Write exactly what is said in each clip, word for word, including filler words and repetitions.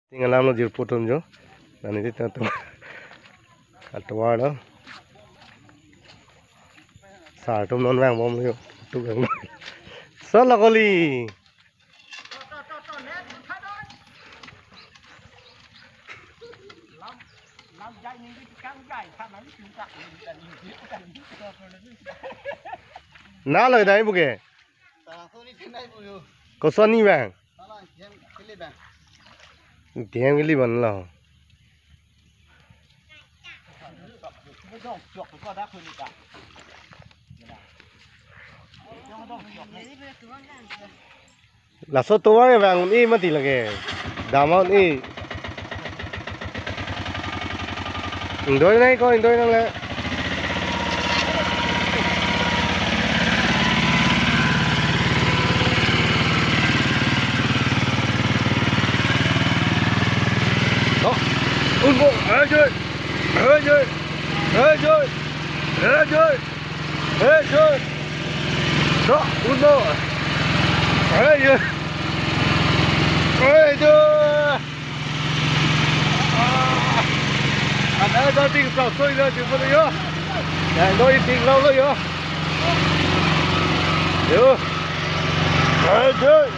Tinggal lama jir potom jo, dan ini tentu atau ada satu non bang bom jo, tu bang. Salah kali. Na lời đấy bukê. Có son ni bang. Tiếng cái li bẩn là. Là số tôi cái vàng đi mất thì là cái đào máu đi. Đôi này coi đôi năng lẽ. Un bộ, ê chơi, ê chơi, ê chơi, ê chơi, ê chơi, đó, un bộ, ê chơi, ê chơi, à, đây có tiếng sọc sôi ra chừng phân nữa, này đôi tiếng lâu rồi nhá, hiểu, ê chơi,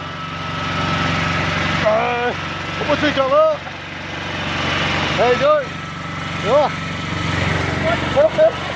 ê, không có suy trọng đâu. Hey, dude. Yo.